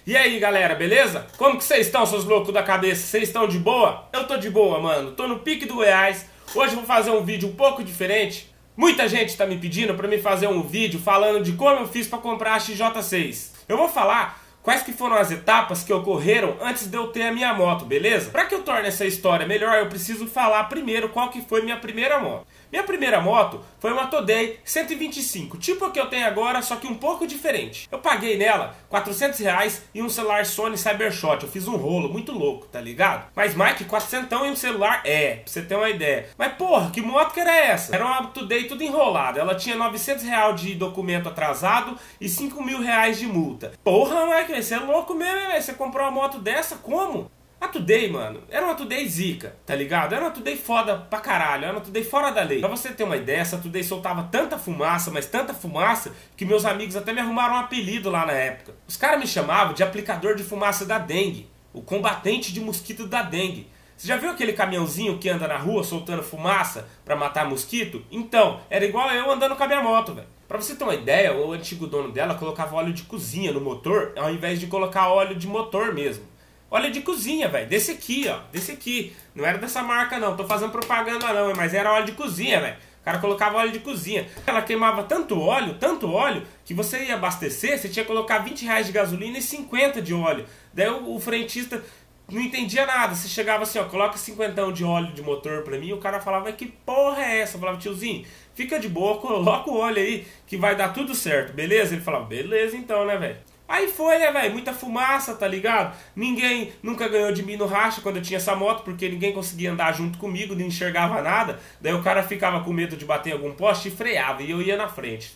E aí galera, beleza? Como que vocês estão, seus loucos da cabeça? Vocês estão de boa? Eu tô de boa, mano. Tô no pique do Goiás. Hoje eu vou fazer um vídeo um pouco diferente. Muita gente tá me pedindo pra me fazer um vídeo falando de como eu fiz pra comprar a XJ6. Eu vou falar quais que foram as etapas que ocorreram antes de eu ter a minha moto, beleza? Pra que eu torne essa história melhor, eu preciso falar primeiro qual que foi minha primeira moto. Minha primeira moto foi uma Today 125, tipo a que eu tenho agora, só que um pouco diferente. Eu paguei nela R$400 e um celular Sony Cybershot. Eu fiz um rolo muito louco, tá ligado? Mas Mike, 400 e um celular? É, pra você ter uma ideia. Mas porra, que moto que era essa? Era uma Today tudo enrolada. Ela tinha R$900 de documento atrasado e R$5.000 de multa. Porra, Mike, você é louco mesmo, velho? Você comprou uma moto dessa? Como? A Today, mano, era uma Today zica, tá ligado? Era uma Today foda pra caralho, era uma Today fora da lei. Pra você ter uma ideia, essa Today soltava tanta fumaça, mas tanta fumaça, que meus amigos até me arrumaram um apelido lá na época. Os caras me chamavam de aplicador de fumaça da dengue, o combatente de mosquito da dengue. Você já viu aquele caminhãozinho que anda na rua soltando fumaça pra matar mosquito? Então, era igual eu andando com a minha moto, velho. Pra você ter uma ideia, o antigo dono dela colocava óleo de cozinha no motor, ao invés de colocar óleo de motor mesmo. Óleo de cozinha, velho, desse aqui, ó, desse aqui. Não era dessa marca não, tô fazendo propaganda não, mas era óleo de cozinha, velho. O cara colocava óleo de cozinha. Ela queimava tanto óleo, que você ia abastecer, você tinha que colocar R$20 de gasolina e 50 de óleo. Daí o frentista não entendia nada. Você chegava assim, ó, coloca 50 de óleo de motor pra mim, e o cara falava, que porra é essa? Eu falava, tiozinho, fica de boa, coloca o óleo aí, que vai dar tudo certo, beleza? Ele falava, beleza então, né, velho? Aí foi, né, velho? Muita fumaça, tá ligado? Ninguém nunca ganhou de mim no racha quando eu tinha essa moto, porque ninguém conseguia andar junto comigo, não enxergava nada. Daí o cara ficava com medo de bater em algum poste e freava, e eu ia na frente.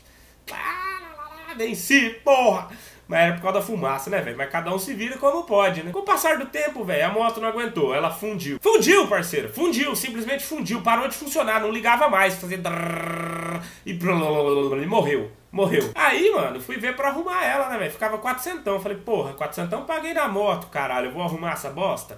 Venci, porra! Mas era por causa da fumaça, né, velho? Mas cada um se vira como pode, né? Com o passar do tempo, velho, a moto não aguentou, ela fundiu. Fundiu, parceiro, fundiu, simplesmente fundiu, parou de funcionar, não ligava mais, fazia e morreu. Morreu. Aí, mano, fui ver pra arrumar ela, né, velho? Ficava 400. Falei, porra, 400 paguei na moto, caralho. Eu vou arrumar essa bosta?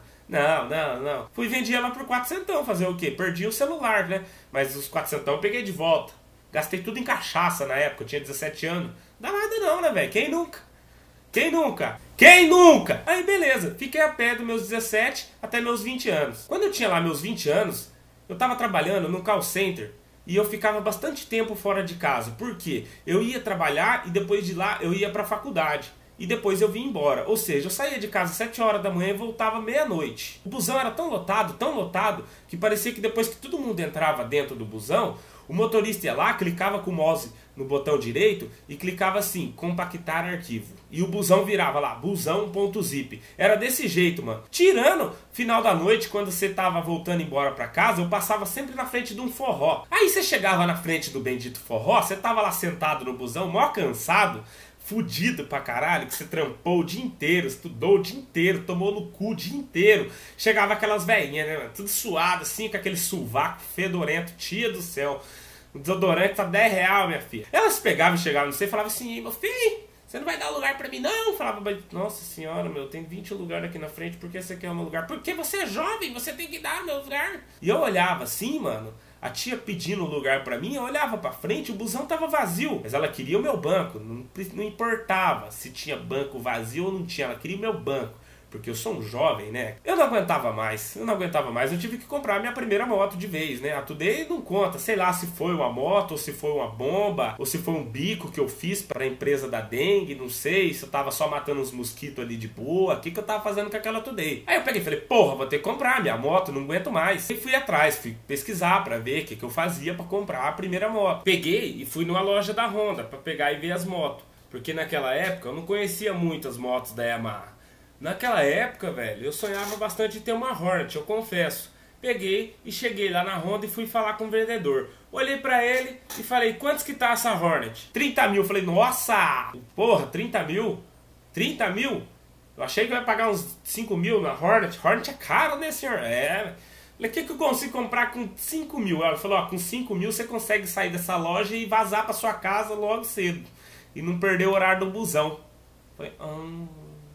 Não. Fui vender ela por 400. Fazer o quê? Perdi o celular, né? Mas os 400 eu peguei de volta. Gastei tudo em cachaça na época. Eu tinha 17 anos. Dá nada não, né, velho? Quem nunca? Quem nunca? Quem nunca? Aí, beleza. Fiquei a pé dos meus 17 até meus 20 anos. Quando eu tinha lá meus 20 anos, eu tava trabalhando num call center. E eu ficava bastante tempo fora de casa. Por quê? Eu ia trabalhar e depois de lá eu ia pra faculdade. E depois eu vinha embora. Ou seja, eu saía de casa às 7 horas da manhã e voltava meia-noite. O busão era tão lotado, que parecia que depois que todo mundo entrava dentro do busão, o motorista ia lá, clicava com o mouse no botão direito e clicava assim, compactar arquivo. E o busão virava lá, busão.zip. Era desse jeito, mano. Tirando final da noite, quando você tava voltando embora pra casa, eu passava sempre na frente de um forró. Aí você chegava na frente do bendito forró, você tava lá sentado no busão, mó cansado, fudido pra caralho, que você trampou o dia inteiro, estudou o dia inteiro, tomou no cu o dia inteiro. Chegava aquelas velhinhas, né, tudo suado assim, com aquele sovaco fedorento, tia do céu. O desodorante tá R$10, minha filha. Elas pegavam e chegavam no você e falavam assim, meu filho, você não vai dar lugar pra mim não? Eu falava, nossa senhora, meu, tem 20 lugares aqui na frente, por que você quer o meu lugar? Porque você é jovem, você tem que dar o meu lugar. E eu olhava assim, mano, a tia pedindo lugar pra mim, eu olhava pra frente, o busão tava vazio. Mas ela queria o meu banco, não importava se tinha banco vazio ou não tinha, ela queria o meu banco. Porque eu sou um jovem, né? Eu não aguentava mais, eu tive que comprar a minha primeira moto de vez, né? A Today não conta, sei lá se foi uma moto, ou se foi uma bomba, ou se foi um bico que eu fiz pra empresa da dengue, não sei, se eu tava só matando uns mosquitos ali de boa, o que eu tava fazendo com aquela Today? Aí eu peguei e falei, porra, vou ter que comprar minha moto, não aguento mais. E fui atrás, fui pesquisar pra ver o que eu fazia pra comprar a primeira moto. Peguei e fui numa loja da Honda pra pegar e ver as motos, porque naquela época eu não conhecia muito as motos da Yamaha. Naquela época, velho, eu sonhava bastante em ter uma Hornet, eu confesso. Peguei e cheguei lá na Honda e fui falar com o vendedor. Olhei pra ele e falei, quantos que tá essa Hornet? 30 mil. Eu falei, nossa, porra, 30 mil? 30 mil? Eu achei que eu ia pagar uns 5 mil na Hornet. Hornet é caro, né, senhor? É. O que eu consigo comprar com 5 mil? Ela falou, ó, com 5 mil você consegue sair dessa loja e vazar pra sua casa logo cedo. E não perder o horário do busão. Eu falei,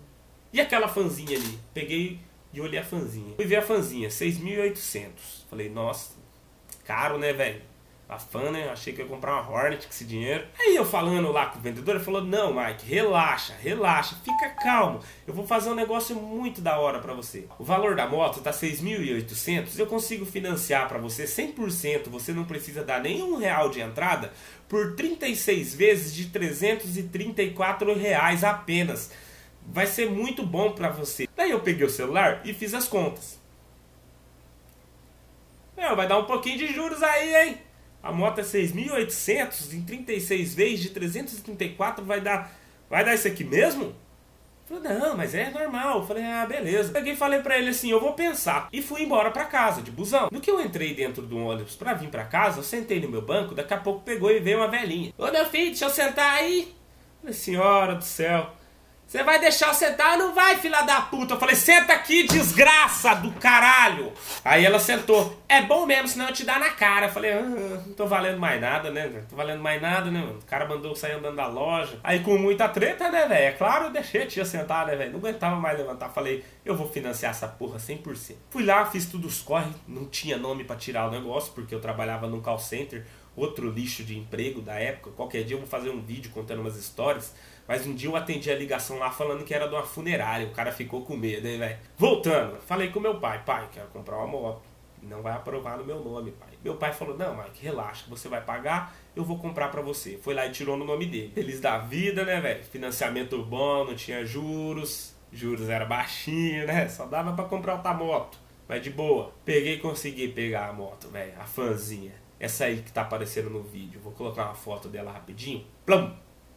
E aquela fanzinha ali? Peguei e olhei a fanzinha. Fui ver a fanzinha, 6.800. Falei, nossa, caro, né, velho? A Fan, né? Achei que ia comprar uma Hornet com esse dinheiro. Aí eu falando lá com o vendedor, ele falou, não, Mike, relaxa, relaxa, fica calmo. Eu vou fazer um negócio muito da hora pra você. O valor da moto tá 6.800, eu consigo financiar pra você 100%, você não precisa dar nenhum real de entrada, por 36 vezes de R$334 apenas. Vai ser muito bom pra você. Daí eu peguei o celular e fiz as contas. Vai dar um pouquinho de juros aí, hein? A moto é 6.800 em 36 vezes de 334, vai dar isso aqui mesmo? Eu falei, não, mas é normal. Eu falei, ah, beleza. Peguei e falei pra ele assim, eu vou pensar. E fui embora pra casa, de busão. No que eu entrei dentro do ônibus pra vir pra casa, eu sentei no meu banco, daqui a pouco pegou e veio uma velhinha. Ô, meu filho, deixa eu sentar aí. Eu falei, senhora do céu, você vai deixar eu sentar? Não vai, filha da puta. Eu falei, senta aqui, desgraça do caralho. Aí ela sentou. É bom mesmo, senão eu te dar na cara. Eu falei, não tô valendo mais nada, né? Não tô valendo mais nada, né, mano? O cara mandou eu sair andando da loja. Aí com muita treta, né, velho? É claro, eu deixei a tia sentar, né, velho? Não aguentava mais levantar. Falei, eu vou financiar essa porra 100%. Fui lá, fiz tudo os corre. Não tinha nome pra tirar o negócio, porque eu trabalhava num call center. Outro lixo de emprego da época. Qualquer dia eu vou fazer um vídeo contando umas histórias. Mas um dia eu atendi a ligação lá falando que era de uma funerária. O cara ficou com medo, hein, velho? Voltando, falei com meu pai. Pai, quero comprar uma moto. Não vai aprovar no meu nome, pai. Meu pai falou, não, Mike, relaxa, você vai pagar, eu vou comprar pra você. Foi lá e tirou no nome dele. Feliz da vida, né, velho? Financiamento bom, não tinha juros. Juros era baixinho, né? Só dava pra comprar outra moto. Mas de boa. Peguei e consegui pegar a moto, velho. A Fanzinha. Essa aí que tá aparecendo no vídeo. Vou colocar uma foto dela rapidinho. Plum!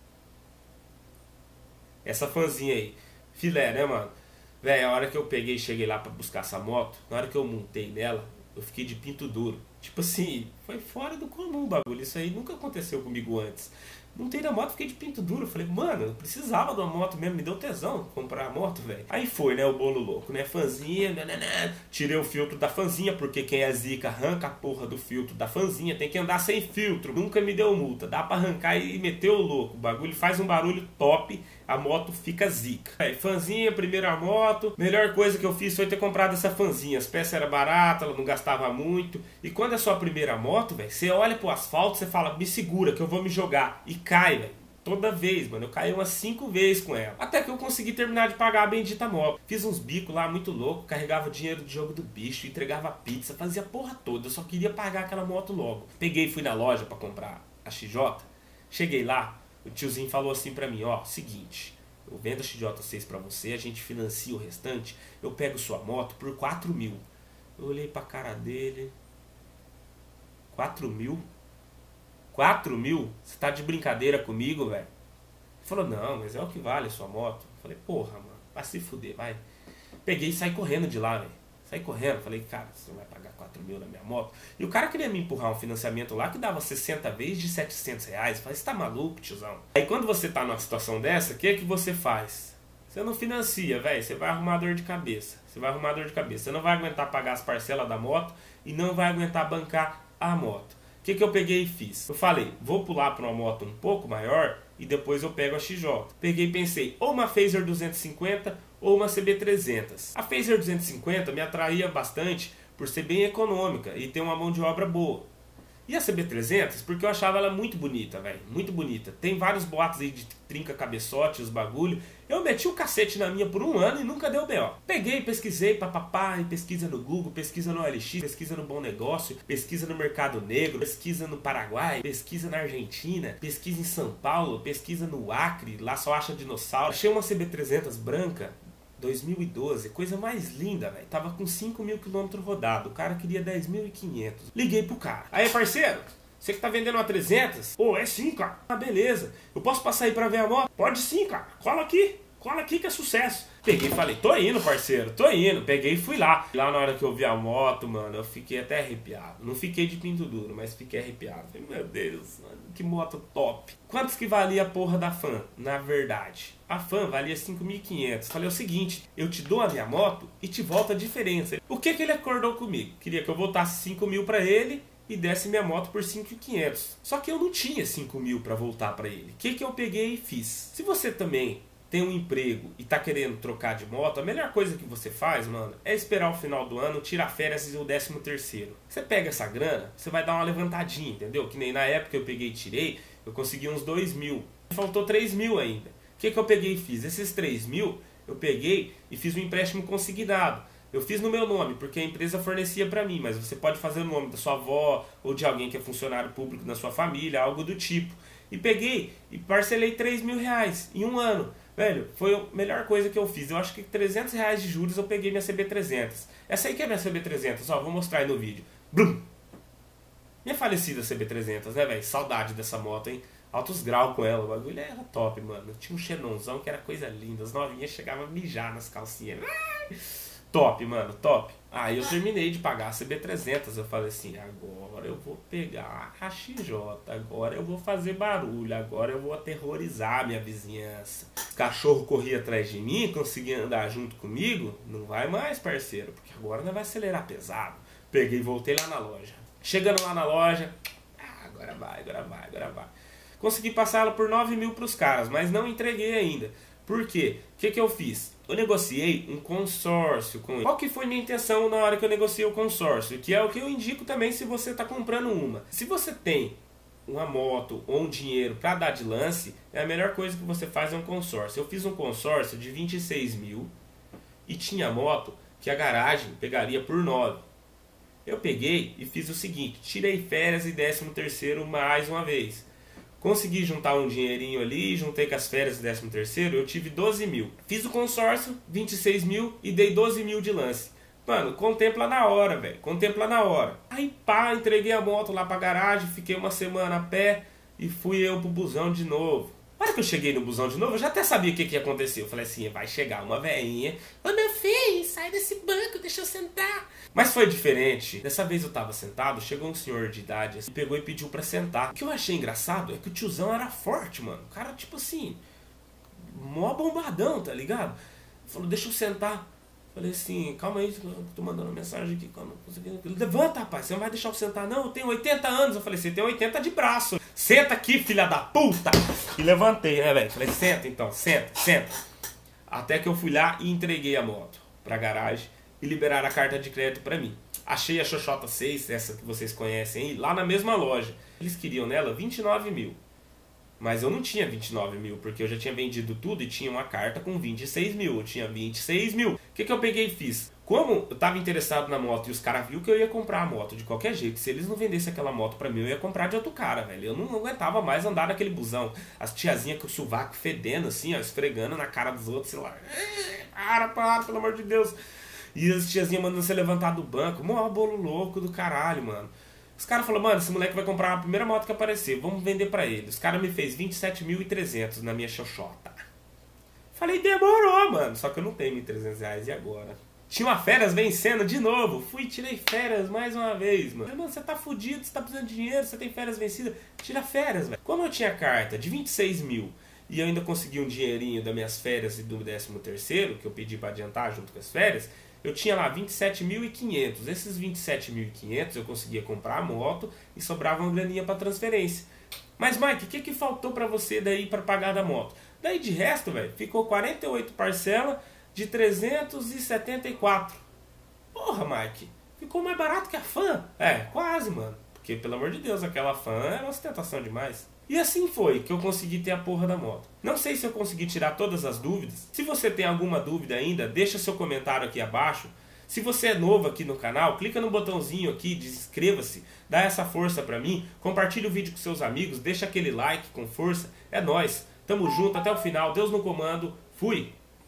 Essa Fanzinha aí. Filé, né, mano? Velho, a hora que eu peguei e cheguei lá pra buscar essa moto, na hora que eu montei nela, eu fiquei de pinto duro. Tipo assim, foi fora do comum o bagulho. Isso aí nunca aconteceu comigo antes. Montei na moto, fiquei de pinto duro. Eu falei, mano, eu precisava de uma moto mesmo. Me deu tesão comprar a moto, velho. Aí foi, né, o bolo louco, né? Fanzinha, tirei o filtro da Fanzinha, porque quem é zica arranca a porra do filtro da Fanzinha. Tem que andar sem filtro. Nunca me deu multa. Dá pra arrancar e meter o louco. O bagulho faz um barulho top. A moto fica zica. Aí, Fanzinha, primeira moto. Melhor coisa que eu fiz foi ter comprado essa Fanzinha. As peças eram baratas, ela não gastava muito. E quando é sua primeira moto, velho, você olha pro asfalto, você fala, me segura que eu vou me jogar. E cai, velho. Toda vez, mano. Eu caí umas 5 vezes com ela. Até que eu consegui terminar de pagar a bendita moto. Fiz uns bicos lá muito louco. Carregava dinheiro de jogo do bicho. Entregava pizza. Fazia a porra toda. Eu só queria pagar aquela moto logo. Peguei e fui na loja pra comprar a XJ. Cheguei lá. O tiozinho falou assim pra mim, ó, seguinte, eu vendo a XJ6 pra você, a gente financia o restante, eu pego sua moto por 4.000. Eu olhei pra cara dele, 4.000? 4.000? Você tá de brincadeira comigo, velho? Ele falou, não, mas é o que vale a sua moto. Eu falei, porra, mano, vai se fuder, vai. Peguei e saí correndo de lá, velho. Saí correndo, falei, cara, você não vai pagar 4.000 na minha moto? E o cara queria me empurrar um financiamento lá que dava 60 vezes de R$700. Eu falei, você tá maluco, tiozão? Aí quando você tá numa situação dessa, o que você faz? Você não financia, velho, você vai arrumar dor de cabeça. Você vai arrumar dor de cabeça. Você não vai aguentar pagar as parcelas da moto e não vai aguentar bancar a moto. O que eu peguei e fiz? Eu falei, vou pular para uma moto um pouco maior e depois eu pego a XJ. Peguei e pensei, ou uma Fazer 250 ou uma CB300. A Fazer 250 me atraía bastante por ser bem econômica e ter uma mão de obra boa. E a CB300 porque eu achava ela muito bonita, velho. Muito bonita. Tem vários boatos aí de trinca cabeçote, os bagulho. Eu meti o cacete na minha por 1 ano e nunca deu B.O. Peguei, pesquisei, papapá, e pesquisa no Google, pesquisa no OLX, pesquisa no Bom Negócio, pesquisa no Mercado Negro, pesquisa no Paraguai, pesquisa na Argentina, pesquisa em São Paulo, pesquisa no Acre, lá só acha dinossauro. Achei uma CB300 branca, 2012, coisa mais linda, velho. Tava com 5.000 km rodado. O cara queria 10.500. Liguei pro cara. Aí, parceiro, você que tá vendendo uma 300? Pô, é sim, cara. Ah, beleza. Eu posso passar aí pra ver a moto? Pode sim, cara. Cola aqui que é sucesso. Peguei e falei, tô indo, parceiro, tô indo. Peguei e fui lá. Lá na hora que eu vi a moto, mano, eu fiquei até arrepiado. Não fiquei de pinto duro, mas fiquei arrepiado. Falei, meu Deus, mano, que moto top. Quantos que valia a porra da Fan? Na verdade, a Fan valia 5.500. Falei o seguinte, eu te dou a minha moto e te volto a diferença. O que ele acordou comigo? Queria que eu voltasse 5.000 pra ele e desse minha moto por 5.500. Só que eu não tinha 5.000 pra voltar pra ele. O que eu peguei e fiz? Se você também tem um emprego e tá querendo trocar de moto, a melhor coisa que você faz, mano, é esperar o final do ano, tirar férias e o 13º. Você pega essa grana, você vai dar uma levantadinha, entendeu? Que nem na época que eu peguei e tirei, eu consegui uns 2.000. Faltou 3.000 ainda. O que eu peguei e fiz? Esses 3.000, eu peguei e fiz um empréstimo consignado. Eu fiz no meu nome, porque a empresa fornecia pra mim, mas você pode fazer no nome da sua avó ou de alguém que é funcionário público da sua família, algo do tipo. E peguei e parcelei R$3.000 em um ano. Velho, foi a melhor coisa que eu fiz. Eu acho que R$300 de juros eu peguei minha CB300. Essa aí que é minha CB300, ó, vou mostrar aí no vídeo. Blum! Minha falecida CB300, né, velho? Saudade dessa moto, hein? Altos graus com ela, o bagulho era top, mano. Tinha um xenonzão que era coisa linda. As novinhas chegavam a mijar nas calcinhas. Top, mano, top. Aí eu terminei de pagar a CB300. Eu falei assim, agora eu vou pegar a XJ, agora eu vou fazer barulho, agora eu vou aterrorizar a minha vizinhança. O cachorro corria atrás de mim, conseguia andar junto comigo. Não vai mais, parceiro, porque agora não vai acelerar pesado. Peguei e voltei lá na loja. Chegando lá na loja, agora vai. Consegui passar ela por 9.000 pros caras, mas não entreguei ainda. Por quê? O que eu fiz? Eu negociei um consórcio com ele. Qual que foi minha intenção na hora que eu negociei o consórcio? Que é o que eu indico também se você está comprando uma. Se você tem uma moto ou um dinheiro para dar de lance, a melhor coisa que você faz é um consórcio. Eu fiz um consórcio de 26.000 e tinha moto que a garagem pegaria por 9. Eu peguei e fiz o seguinte, tirei férias e 13º mais uma vez. Consegui juntar um dinheirinho ali, juntei com as férias do 13º, eu tive 12.000. Fiz o consórcio, 26.000 e dei 12.000 de lance. Mano, contempla na hora, velho, contempla na hora. Aí pá, entreguei a moto lá pra garagem, fiquei uma semana a pé e fui eu pro busão de novo. Na hora que eu cheguei no busão de novo, eu já até sabia o que ia acontecer. Eu falei assim, vai chegar uma velhinha. Ô meu filho, sai desse banco, deixa eu sentar. Mas foi diferente. Dessa vez eu tava sentado, chegou um senhor de idade, assim, pegou e pediu pra sentar. O que eu achei engraçado é que o tiozão era forte, mano. O cara, tipo assim, mó bombadão, tá ligado? Falou, deixa eu sentar. Falei assim, calma aí, tô mandando uma mensagem aqui. Levanta, rapaz, você não vai deixar eu sentar, não? Eu tenho 80 anos. Eu falei, você tem 80 de braço. Senta aqui, filha da puta. E levantei, né, velho? Falei, senta então, senta. Até que eu fui lá e entreguei a moto pra garagem e liberaram a carta de crédito pra mim. Achei a Xoxota 6, essa que vocês conhecem aí, lá na mesma loja. Eles queriam nela 29.000. Mas eu não tinha 29.000, porque eu já tinha vendido tudo e tinha uma carta com 26.000. Eu tinha 26.000. O que eu peguei e fiz? Como eu tava interessado na moto e os caras viram que eu ia comprar a moto de qualquer jeito, se eles não vendessem aquela moto pra mim, eu ia comprar de outro cara, velho. Eu não aguentava mais andar naquele busão. As tiazinhas com o sovaco fedendo assim, ó, esfregando na cara dos outros, sei lá. Para, pelo amor de Deus. E as tiazinhas mandando você levantar do banco. Mó bolo louco do caralho, mano. Os caras falaram, mano, esse moleque vai comprar a primeira moto que aparecer, vamos vender pra ele. Os caras me fez 27.300 na minha Xoxota. Falei, demorou, mano. Só que eu não tenho R$1.300, e agora? Tinha uma férias vencendo de novo. Fui, tirei férias mais uma vez, mano. Falei, mano, você tá fudido, você tá precisando de dinheiro, você tem férias vencidas. Tira férias, velho. Como eu tinha carta de 26.000 e eu ainda consegui um dinheirinho das minhas férias e do 13º, que eu pedi pra adiantar junto com as férias, eu tinha lá 27.500. Esses 27.500 eu conseguia comprar a moto e sobrava uma graninha para transferência. Mas, Mike, o que faltou para você daí para pagar da moto? Daí de resto, velho, ficou 48 parcelas de 374. Porra, Mike, ficou mais barato que a Fan? É, quase, mano. Porque, pelo amor de Deus, aquela Fan era ostentação demais. E assim foi que eu consegui ter a porra da moto. Não sei se eu consegui tirar todas as dúvidas. Se você tem alguma dúvida ainda, deixa seu comentário aqui abaixo. Se você é novo aqui no canal, clica no botãozinho aqui de inscreva-se, dá essa força pra mim, compartilha o vídeo com seus amigos, deixa aquele like com força. É nóis, tamo junto até o final, Deus no comando, fui!